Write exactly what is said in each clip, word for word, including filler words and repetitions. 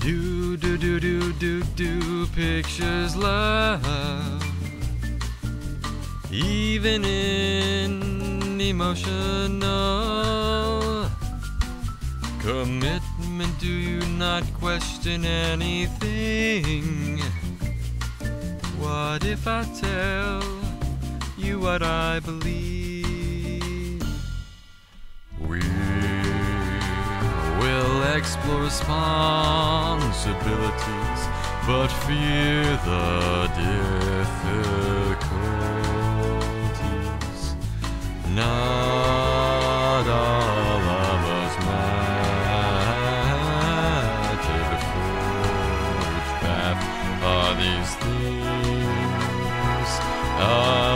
Do do do do do do pictures love, even in emotional commitment. Do you not question anything? What if I tell you what I believe? We will explore responsibilities, but fear the difficulties. Not all of us match the forged path are these things of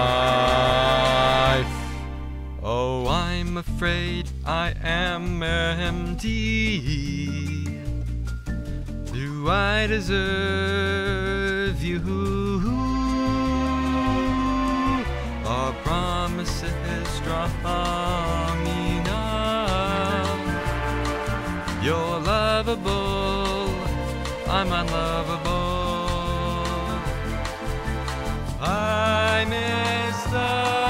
life. Oh, I'm afraid I am empty. Do I deserve you? Are promises strong enough? You're lovable, I'm unlovable. I miss the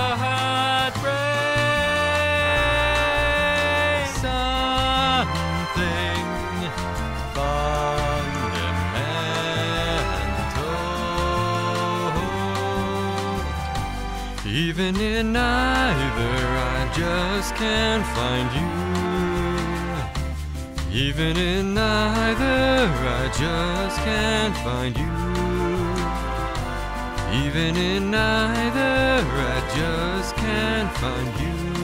heartbreak. Something fundamental. Even in neither, I just can't find you. Even in neither, I just can't find you. Even in neither, I just can't find you.